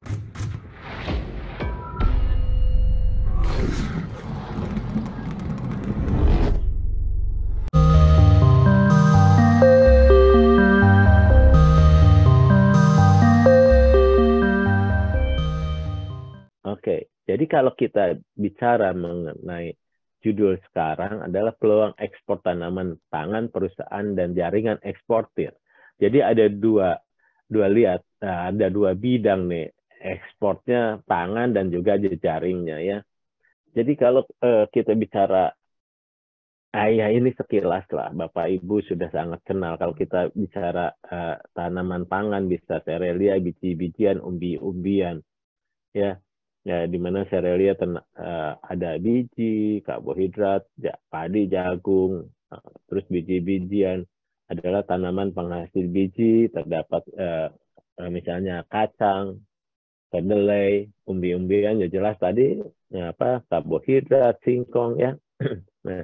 Oke, jadi kalau kita bicara mengenai judul sekarang adalah peluang ekspor tanaman pangan perusahaan dan jaringan eksportir. Jadi ada ada dua bidang nih, ekspornya pangan dan juga jejaringnya ya. Jadi kalau kita bicara ya ini sekilas lah, Bapak Ibu sudah sangat kenal. Kalau kita bicara tanaman pangan bisa serealia, biji-bijian, umbi-umbian, ya, ya di mana serealia ada biji, karbohidrat, padi, jagung, terus biji-bijian adalah tanaman penghasil biji, terdapat misalnya kacang, kedelai, umbi-umbian, ya jelas tadi ya, apa karbohidrat, singkong ya. Nah,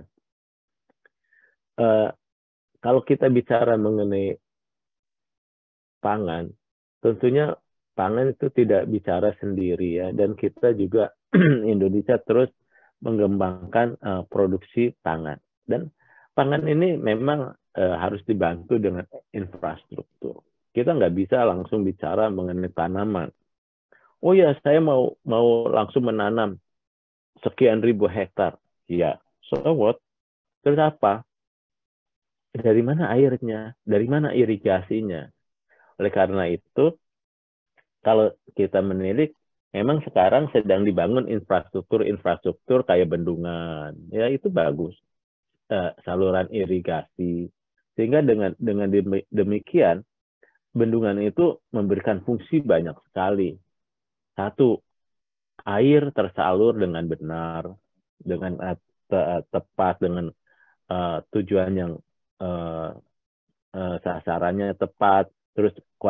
eh, kalau kita bicara mengenai pangan, tentunya pangan itu tidak bicara sendiri ya, dan kita juga Indonesia terus mengembangkan produksi pangan. Dan pangan ini memang harus dibantu dengan infrastruktur. Kita nggak bisa langsung bicara mengenai tanaman. Oh ya, saya mau langsung menanam sekian ribu hektar. Ya, so what? Terus apa? Dari mana airnya? Dari mana irigasinya? Oleh karena itu, kalau kita menilik, memang sekarang sedang dibangun infrastruktur kayak bendungan, ya itu bagus, saluran irigasi, sehingga dengan demikian bendungan itu memberikan fungsi banyak sekali. Satu, air tersalur dengan benar, dengan tepat, dengan tujuan yang uh, sasarannya tepat, terus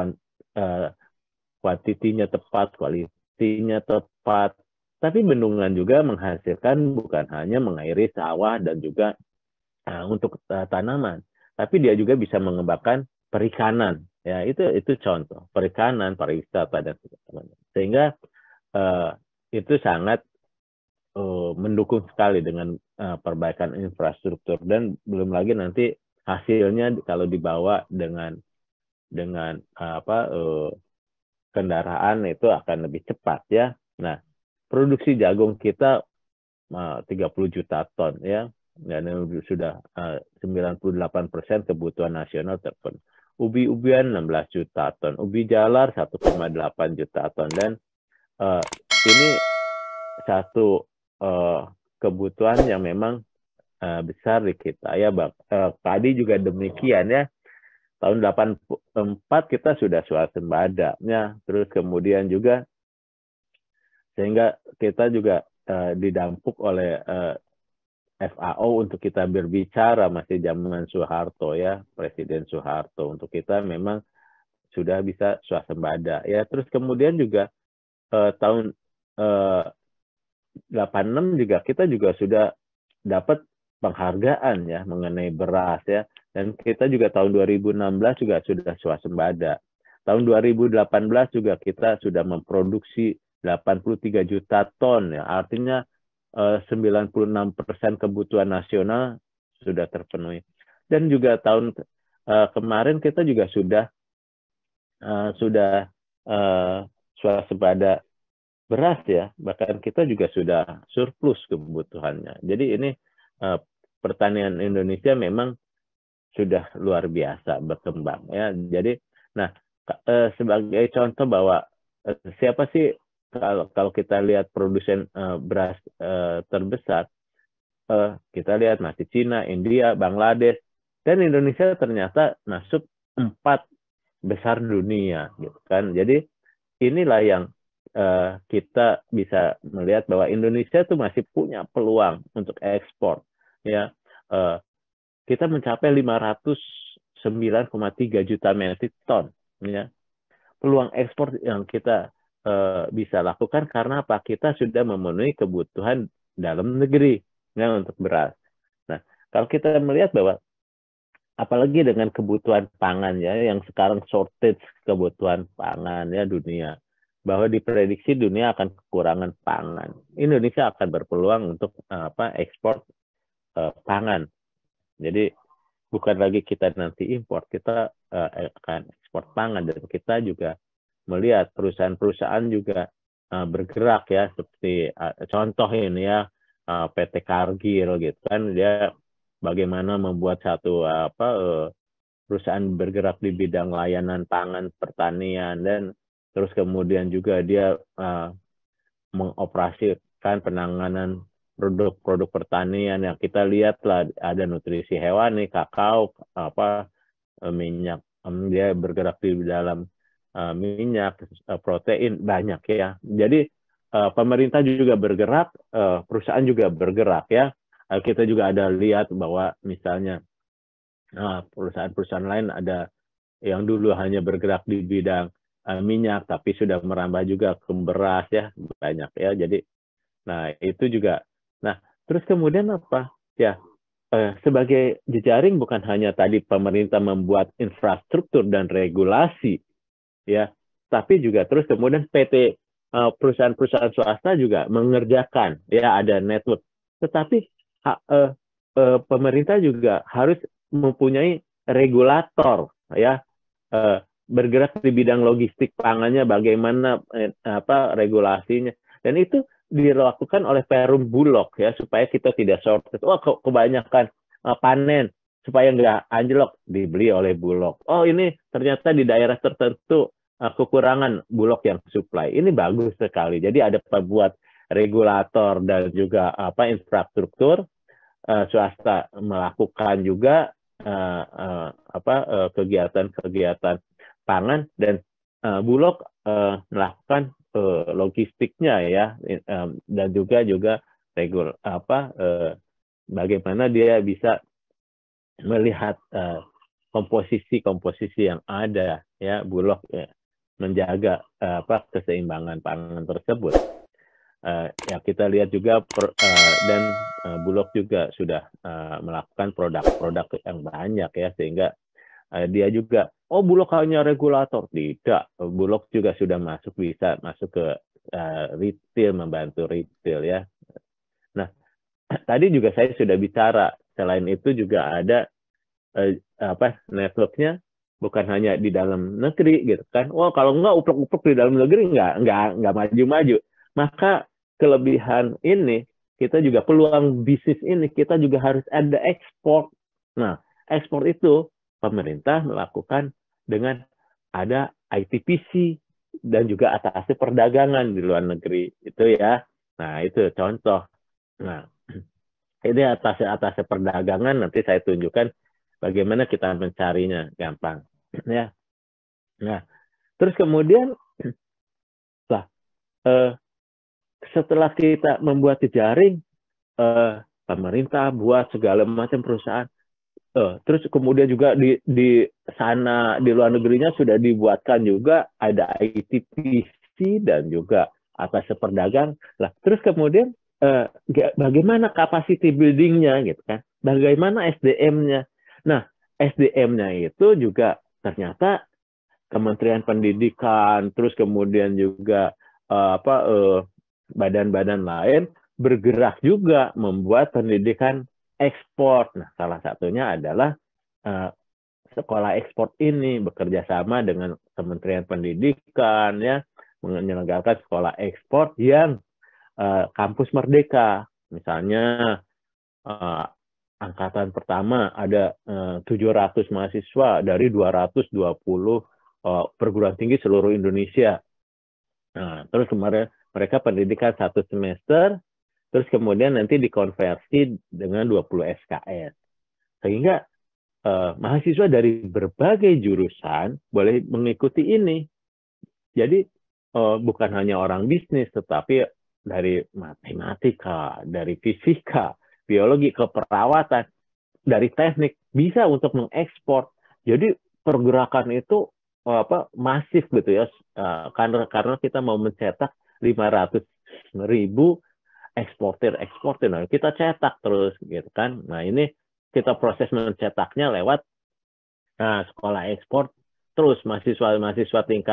kuantitinya tepat, kualitinya tepat. Tapi bendungan juga menghasilkan bukan hanya mengairi sawah dan juga untuk tanaman, tapi dia juga bisa mengembangkan perikanan. Ya, itu contoh perikanan, pariwisata dan sebagainya. Sehingga uh, itu sangat mendukung sekali dengan perbaikan infrastruktur, dan belum lagi nanti hasilnya kalau dibawa dengan kendaraan itu akan lebih cepat ya. Nah, produksi jagung kita 30 juta ton ya, dan sudah 98% kebutuhan nasional terpenuhi. Ubi-ubian 16 juta ton, ubi jalar 1,8 juta ton, dan ini satu kebutuhan yang memang besar di kita ya, Bang. Tadi juga demikian ya. Tahun 84 kita sudah swasembada ya, terus kemudian juga sehingga kita juga didampuk oleh FAO untuk kita berbicara, masih zaman Soeharto ya, Presiden Soeharto, untuk kita memang sudah bisa swasembada ya. Terus kemudian juga tahun 86 juga kita juga sudah dapat penghargaan ya mengenai beras ya, dan kita juga tahun 2016 juga sudah swasembada. Tahun 2018 juga kita sudah memproduksi 83 juta ton ya, artinya 96% kebutuhan nasional sudah terpenuhi. Dan juga tahun kemarin kita juga sudah swasembada beras ya, bahkan kita juga sudah surplus kebutuhannya. Jadi ini pertanian Indonesia memang sudah luar biasa berkembang ya. Jadi, nah sebagai contoh bahwa siapa sih kalau kita lihat produsen beras terbesar, kita lihat masih Cina, India, Bangladesh, dan Indonesia ternyata masuk 4 besar dunia, gitu kan. Jadi inilah yang kita bisa melihat bahwa Indonesia tuh masih punya peluang untuk ekspor. Ya, kita mencapai 509,3 juta metrik ton. Ya, peluang ekspor yang kita bisa lakukan karena apa? Kita sudah memenuhi kebutuhan dalam negeri ya, untuk beras. Nah, kalau kita melihat bahwa apalagi dengan kebutuhan pangan ya, yang sekarang shortage kebutuhan pangan ya dunia. bahwa diprediksi dunia akan kekurangan pangan. Indonesia akan berpeluang untuk ekspor pangan. Jadi bukan lagi kita nanti impor, kita akan ekspor pangan, dan kita juga melihat perusahaan-perusahaan juga bergerak ya, seperti contoh ini ya, PT Cargill gitu kan, dia bagaimana membuat satu perusahaan bergerak di bidang layanan pangan pertanian, dan terus kemudian juga dia mengoperasikan penanganan produk-produk pertanian yang kita lihat lah, ada nutrisi hewani, kakao, minyak, dia bergerak di dalam minyak, protein, banyak ya. Jadi pemerintah juga bergerak, perusahaan juga bergerak ya. Kita juga ada lihat bahwa misalnya perusahaan-perusahaan lain ada yang dulu hanya bergerak di bidang minyak, tapi sudah merambah juga ke beras ya, banyak ya. Jadi, nah itu juga. Nah, terus kemudian apa? Ya, sebagai jejaring bukan hanya tadi pemerintah membuat infrastruktur dan regulasi, ya, tapi juga terus kemudian PT, perusahaan-perusahaan swasta juga mengerjakan, ya, ada network. Tetapi pemerintah juga harus mempunyai regulator, ya, bergerak di bidang logistik pangannya, bagaimana regulasinya, dan itu dilakukan oleh Perum Bulog ya, supaya kita tidak shortage. Kebanyakan panen, supaya nggak anjlok, dibeli oleh Bulog. Ini ternyata di daerah tertentu kekurangan Bulog yang supply. Ini bagus sekali. Jadi ada buat regulator dan juga infrastruktur, swasta melakukan juga kegiatan-kegiatan pangan, dan Bulog melakukan logistiknya ya, dan juga bagaimana dia bisa melihat komposisi yang ada ya, Bulog ya, menjaga keseimbangan pangan tersebut. Ya kita lihat juga dan Bulog juga sudah melakukan produk-produk yang banyak ya, sehingga dia juga Bulog hanya regulator, tidak, Bulog juga sudah bisa masuk ke retail, membantu retail ya. Nah, tadi juga saya sudah bicara, selain itu juga ada networknya bukan hanya di dalam negeri gitu kan. Kalau nggak upluk-upluk di dalam negeri nggak maju-maju. Maka kelebihan ini, kita juga peluang bisnis ini, kita juga harus ada ekspor. Nah, ekspor itu pemerintah melakukan dengan ada ITPC dan juga atasnya perdagangan di luar negeri itu ya. Nah, itu contoh. Nah, ini atasnya perdagangan, nanti saya tunjukkan bagaimana kita mencarinya gampang ya. Nah, terus kemudian setelah kita membuat jejaring, pemerintah buat segala macam perusahaan, terus kemudian juga di sana, di luar negerinya sudah dibuatkan juga ada ITPC dan juga atas perdagang lah. Terus kemudian bagaimana capacity building-nya gitu kan, bagaimana SDM-nya. Nah, SDM-nya itu juga ternyata Kementerian Pendidikan, terus kemudian juga badan-badan lain bergerak juga membuat pendidikan ekspor. Nah, salah satunya adalah sekolah ekspor ini bekerja sama dengan Kementerian Pendidikan ya, menyelenggarakan sekolah ekspor yang kampus merdeka. Misalnya angkatan pertama ada 700 mahasiswa dari 220 perguruan tinggi seluruh Indonesia. Nah, terus kemarin mereka pendidikan 1 semester, terus kemudian nanti dikonversi dengan 20 SKS. Sehingga mahasiswa dari berbagai jurusan boleh mengikuti ini. Jadi bukan hanya orang bisnis, tetapi dari matematika, dari fisika, biologi, keperawatan, dari teknik, bisa untuk mengekspor. Jadi pergerakan itu masif gitu ya, karena kita mau mencetak 500.000 eksportir. Nah, kita cetak terus gitu kan. Nah, ini kita proses mencetaknya lewat sekolah ekspor, terus mahasiswa tingkat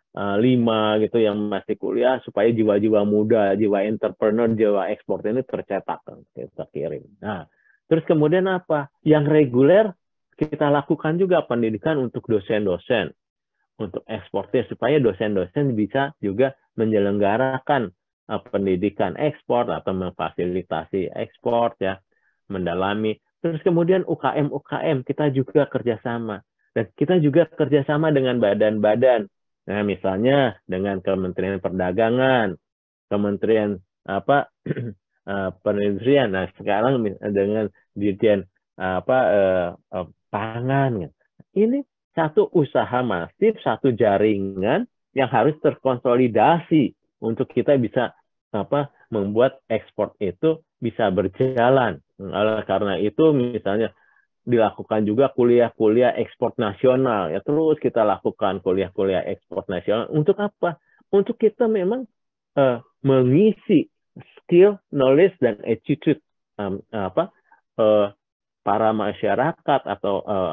5 gitu yang masih kuliah supaya jiwa-jiwa muda, jiwa entrepreneur, jiwa ekspor ini tercetak kita kirim. Nah, terus kemudian apa? Yang reguler kita lakukan juga pendidikan untuk dosen-dosen untuk ekspornya supaya dosen-dosen bisa juga menyelenggarakan pendidikan ekspor atau memfasilitasi ekspor ya, mendalami. Terus kemudian UKM kita juga kerjasama dan kita juga kerjasama dengan badan-badan. Nah, misalnya dengan Kementerian Perdagangan, Kementerian apa Perindustrian. Nah, sekarang dengan Dirjen pangan. Ini satu usaha masif, satu jaringan yang harus terkonsolidasi untuk kita bisa membuat ekspor itu bisa berjalan. Oleh karena itu misalnya dilakukan juga kuliah-kuliah ekspor nasional ya, terus kita lakukan kuliah-kuliah ekspor nasional untuk apa? Untuk kita memang mengisi skill, knowledge dan attitude para masyarakat atau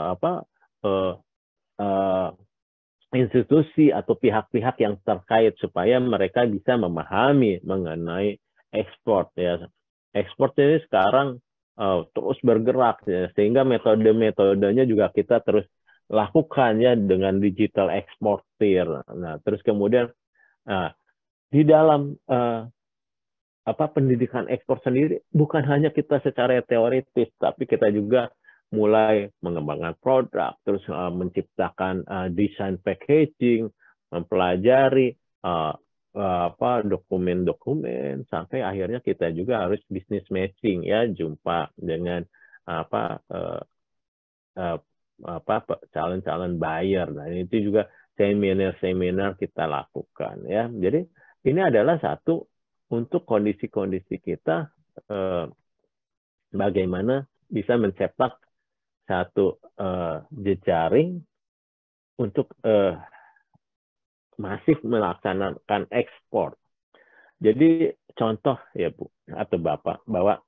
institusi atau pihak-pihak yang terkait supaya mereka bisa memahami mengenai ekspor ya. Ekspor ini sekarang terus bergerak ya, sehingga metode-metodenya juga kita terus lakukan ya dengan digital eksportir. Nah, terus kemudian di dalam pendidikan ekspor sendiri bukan hanya kita secara teoritis, tapi kita juga mulai mengembangkan produk, terus menciptakan desain packaging, mempelajari dokumen-dokumen, sampai akhirnya kita juga harus business matching ya, jumpa dengan calon-calon buyer. Nah, itu juga seminar-seminar kita lakukan ya. Jadi ini adalah satu untuk kondisi-kondisi kita bagaimana bisa mencetak satu jejaring untuk masif melaksanakan ekspor. Jadi contoh ya Bu atau Bapak bahwa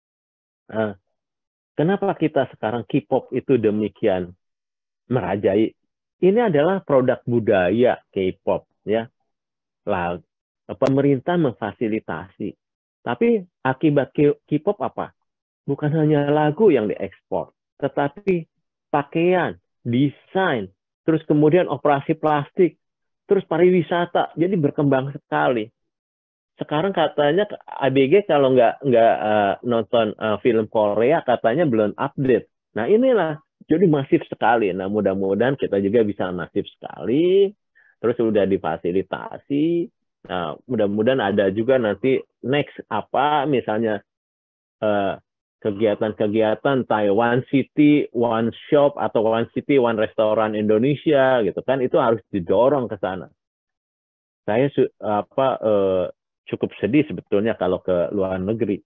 kenapa kita sekarang K-pop itu demikian merajai? Ini adalah produk budaya K-pop ya. Lalu pemerintah memfasilitasi. Tapi akibat K-pop apa? Bukan hanya lagu yang diekspor, tetapi pakaian, desain, terus kemudian operasi plastik, terus pariwisata. Jadi berkembang sekali. Sekarang katanya ABG kalau nggak nonton film Korea katanya belum update. Nah inilah jadi masif sekali. Nah mudah-mudahan kita juga bisa masif sekali. Terus sudah difasilitasi. Nah mudah-mudahan ada juga nanti next apa misalnya kegiatan-kegiatan Taiwan City One Shop atau One City One Restoran Indonesia gitu kan, itu harus didorong ke sana. Saya cukup sedih sebetulnya kalau ke luar negeri.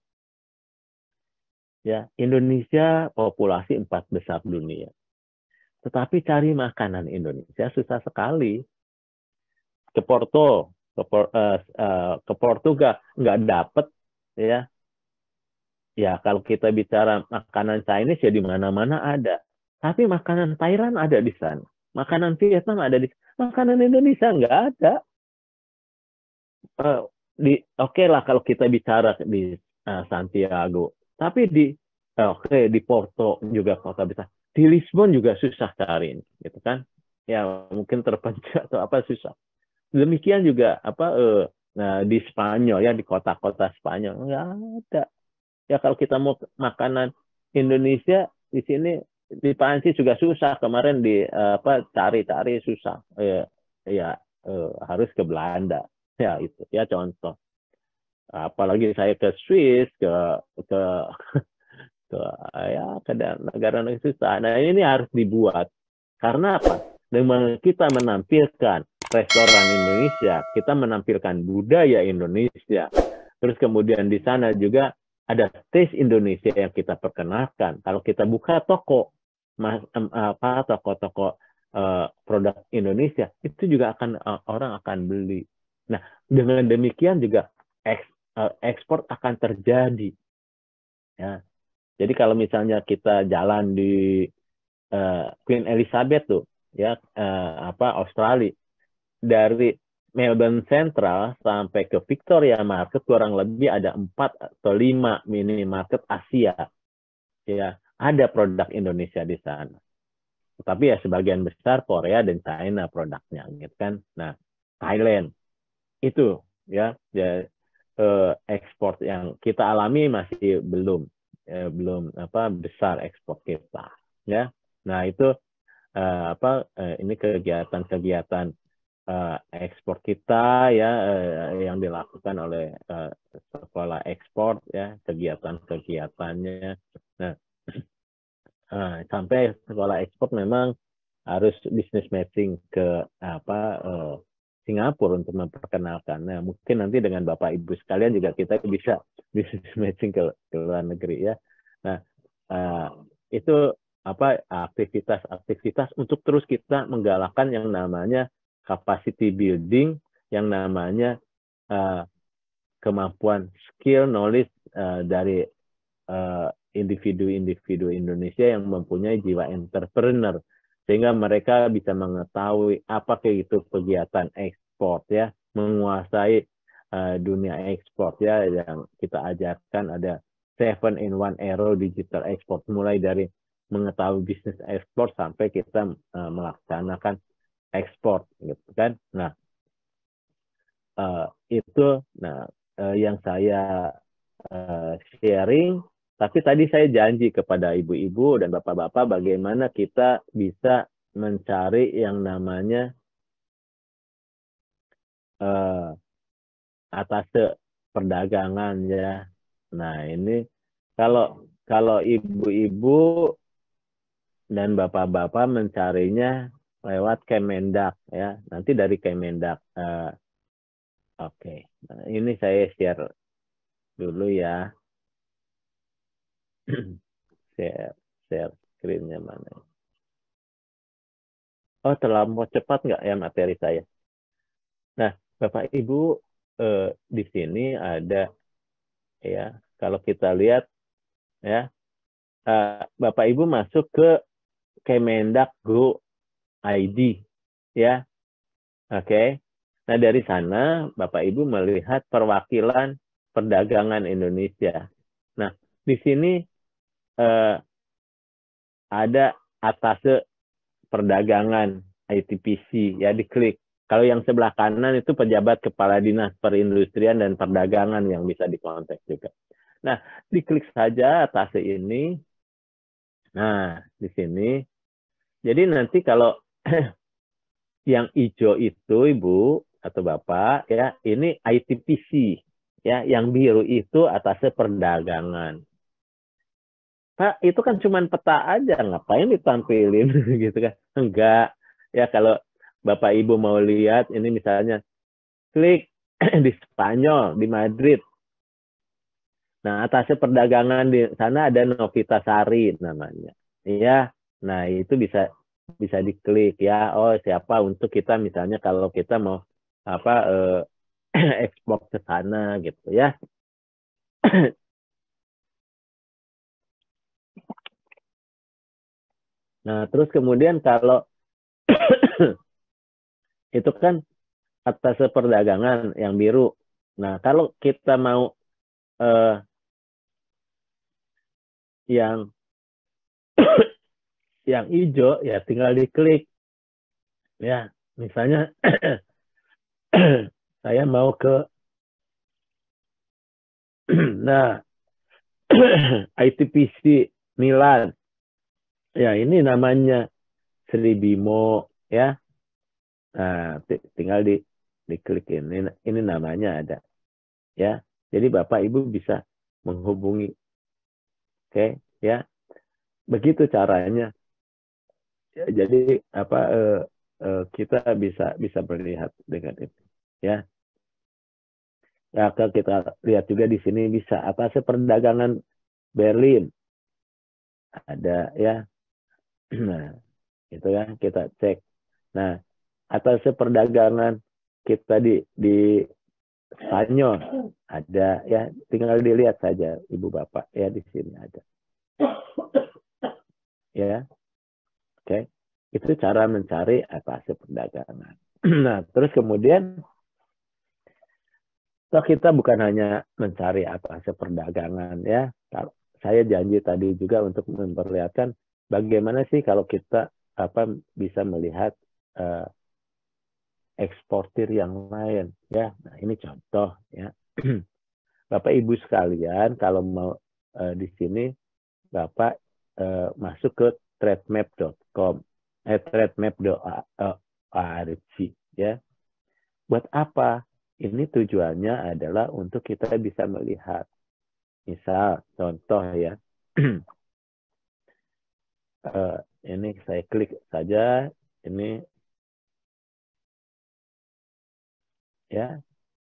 Ya, Indonesia populasi 4 besar dunia. Tetapi cari makanan Indonesia susah sekali. Ke Portugal nggak dapet ya. Ya, kalau kita bicara makanan Chinese ya di mana-mana ada. Tapi makanan Thailand ada di sana. Makanan Vietnam ada di sana. Makanan Indonesia nggak ada. Oke lah kalau kita bicara di Santiago. Tapi di Porto juga kota besar. Di Lisbon juga susah cari, gitu kan? Ya mungkin terpencil atau apa susah. Demikian juga di Spanyol ya, di kota-kota Spanyol nggak ada. Ya kalau kita mau makanan Indonesia di sini di Prancis juga susah. Kemarin cari-cari susah. Harus ke Belanda. Ya itu ya contoh. Apalagi saya ke Swiss, ke negara-negara susah. Nah ini harus dibuat. Karena apa? Dengan kita menampilkan restoran Indonesia, kita menampilkan budaya Indonesia. Terus kemudian di sana juga ada taste Indonesia yang kita perkenalkan. Kalau kita buka toko, toko-toko produk Indonesia, itu juga orang akan beli. Nah, dengan demikian juga ekspor akan terjadi. Ya. Jadi kalau misalnya kita jalan di Queen Elizabeth tuh, ya Australia, dari Melbourne Central sampai ke Victoria Market kurang lebih ada 4 atau 5 minimarket Asia. Ya, ada produk Indonesia di sana. Tapi ya sebagian besar Korea dan China produknya gitu kan. Nah, Thailand itu ya, ekspor yang kita alami masih belum besar ekspor kita ya. Nah, itu ini kegiatan-kegiatan ekspor kita ya, yang dilakukan oleh sekolah ekspor ya, kegiatan-kegiatannya. Nah, sampai sekolah ekspor memang harus business matching ke Singapura untuk memperkenalkan. Nah, mungkin nanti dengan Bapak Ibu sekalian juga kita bisa business matching ke luar negeri ya. Nah, itu aktivitas-aktivitas untuk terus kita menggalakkan yang namanya capacity building, yang namanya kemampuan skill knowledge dari individu-individu Indonesia yang mempunyai jiwa entrepreneur, sehingga mereka bisa mengetahui apa itu kegiatan ekspor ya, menguasai dunia ekspor ya, yang kita ajarkan ada 7-in-1 Arrow digital export, mulai dari mengetahui bisnis ekspor sampai kita melaksanakan ekspor gitu kan. Nah, itu yang saya sharing. Tapi tadi saya janji kepada ibu-ibu dan bapak-bapak bagaimana kita bisa mencari yang namanya atase perdagangan ya. Nah, ini kalau ibu-ibu dan bapak-bapak mencarinya lewat Kemendak ya. Nanti dari Kemendak. Oke. Nah, ini saya share dulu ya. share screen-nya mana? Oh, terlampau cepat nggak ya materi saya? Nah, Bapak Ibu, di sini ada ya, kalau kita lihat ya, Bapak Ibu masuk ke Kemendak Go ID ya. Oke. Nah, dari sana Bapak Ibu melihat perwakilan perdagangan Indonesia. Nah, di sini ada atase perdagangan ITPC ya, diklik. Kalau yang sebelah kanan itu pejabat kepala dinas perindustrian dan perdagangan yang bisa dikontak juga. Nah, diklik saja atase ini. Nah, di sini. Jadi nanti kalau yang hijau itu Ibu atau Bapak ya, ini ITPC ya, yang biru itu atase perdagangan. Pak, itu kan cuma peta aja, ngapain ditampilin gitu kan? Enggak. Ya, kalau Bapak Ibu mau lihat ini misalnya klik di Spanyol, di Madrid. Nah, atasnya perdagangan di sana ada Novita Sari namanya. Iya. Nah, itu bisa bisa diklik ya. Oh, siapa untuk kita misalnya kalau kita mau ekspor ke sana gitu ya. Nah, terus kemudian kalau itu kan atas perdagangan yang biru. Nah, kalau kita mau yang yang hijau ya tinggal diklik ya. Misalnya saya mau ke nah ITPC Milan. Ya, ini namanya Sri Bimo ya. Nah, tinggal diklik ini namanya ada ya. Jadi Bapak Ibu bisa menghubungi. Oke, ya. Begitu caranya. Ya, jadi kita bisa melihat dengan itu ya. Ya, kita lihat juga di sini bisa atas perdagangan Berlin ada ya. Nah, itu ya kita cek. Nah, atas perdagangan kita di Spanyol ada ya, tinggal dilihat saja Ibu Bapak ya, di sini ada. Ya. Oke. Itu cara mencari atas perdagangan. Nah, terus kemudian kita bukan hanya mencari apa hasil perdagangan ya. Saya janji tadi juga untuk memperlihatkan bagaimana sih kalau kita bisa melihat eksportir yang lain ya. Nah, ini contoh ya. Bapak Ibu sekalian, kalau mau di sini Bapak masuk ke trademap.com, trademap.org ya. Buat apa? Ini tujuannya adalah untuk kita bisa melihat. Misal, contoh ya. Ini saya klik saja. Ini ya.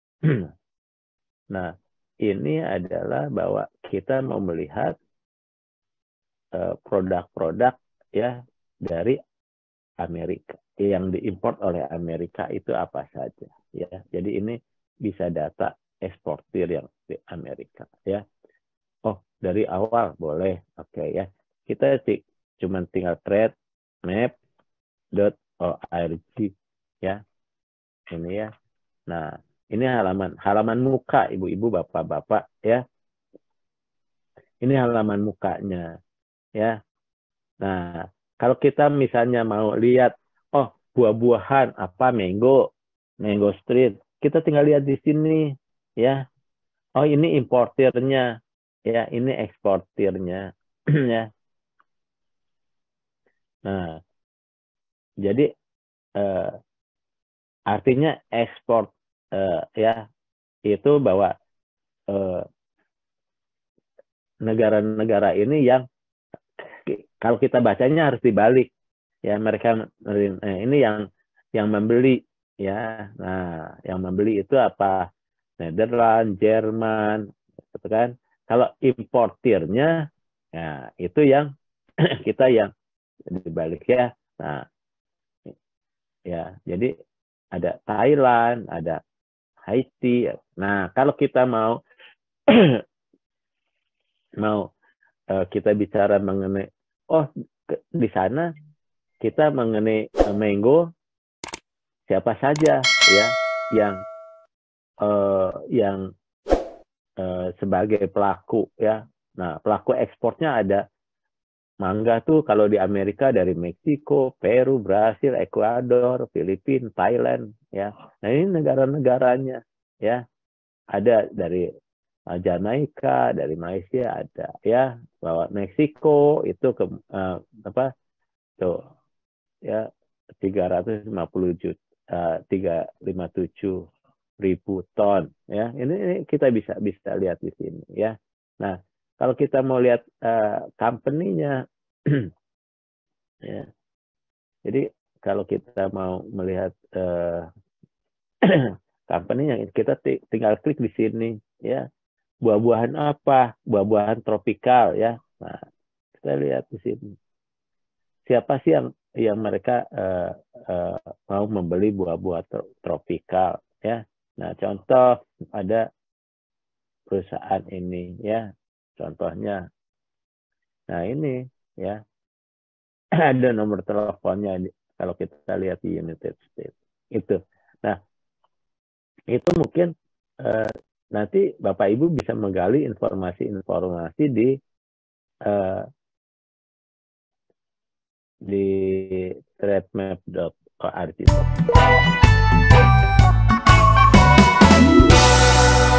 Nah, ini adalah bahwa kita mau melihat produk-produk ya dari Amerika yang diimpor oleh Amerika itu apa saja ya. Jadi ini bisa data eksportir yang di Amerika ya. Oh, dari awal boleh. Oke ya. Kita cuma tinggal trademap.org ya. Ini ya. Nah, ini halaman muka ibu-ibu, bapak-bapak ya. Ini halaman mukanya ya. Nah, kalau kita misalnya mau lihat, oh buah-buahan apa mango street, kita tinggal lihat di sini ya. Oh ini importirnya, ya ini eksportirnya ya. Nah, jadi artinya ekspor ya itu bahwa negara-negara ini yang kalau kita bacanya harus dibalik ya, mereka ini yang membeli ya. Nah, yang membeli itu apa? Netherlands, Jerman, gitu kan. Kalau importirnya ya itu yang kita yang dibalik ya. Nah, ya, jadi ada Thailand, ada Haiti. Nah, kalau kita mau kita bicara mengenai di sana kita mengenai mango siapa saja ya yang sebagai pelaku ya. Nah, pelaku ekspornya ada mangga tuh kalau di Amerika dari Meksiko, Peru, Brasil, Ekuador, Filipina, Thailand ya. Nah, ini negara-negaranya ya. Ada dari Jamaika, dari Malaysia ada ya. Bahwa Meksiko itu ke apa tuh ya 357 ribu ton ya. Ini kita bisa lihat di sini ya. Nah, kalau kita mau lihat company-nya ya. Jadi kalau kita mau melihat company-nya, kita tinggal klik di sini ya. Buah-buahan apa? Buah-buahan tropikal ya. Nah, kita lihat di sini. Siapa sih yang mereka mau membeli buah-buah tropikal ya. Nah, contoh ada perusahaan ini ya. Contohnya. Nah, ini ya. Ada nomor teleponnya kalau kita lihat di United States. Itu. Nah, itu mungkin nanti Bapak Ibu bisa menggali informasi-informasi di trademap.org.